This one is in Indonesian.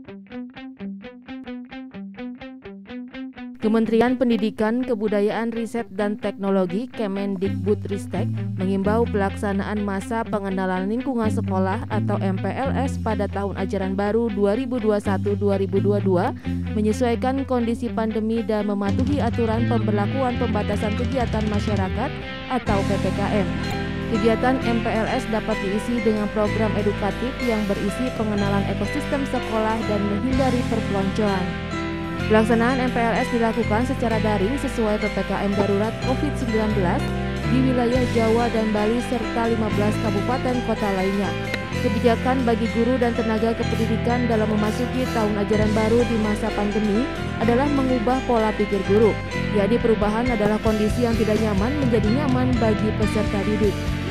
Kementerian Pendidikan, Kebudayaan, Riset, dan Teknologi Kemendikbudristek mengimbau pelaksanaan masa pengenalan lingkungan sekolah atau MPLS pada tahun ajaran baru 2021-2022 menyesuaikan kondisi pandemi dan mematuhi aturan pemberlakuan pembatasan kegiatan masyarakat atau PPKM. Kegiatan MPLS dapat diisi dengan program edukatif yang berisi pengenalan ekosistem sekolah dan menghindari perpeloncoan. Pelaksanaan MPLS dilakukan secara daring sesuai PPKM darurat COVID-19 di wilayah Jawa dan Bali serta 15 kabupaten kota lainnya. Kebijakan bagi guru dan tenaga kependidikan dalam memasuki tahun ajaran baru di masa pandemi adalah mengubah pola pikir guru, yakni perubahan adalah kondisi yang tidak nyaman menjadi nyaman bagi peserta didik.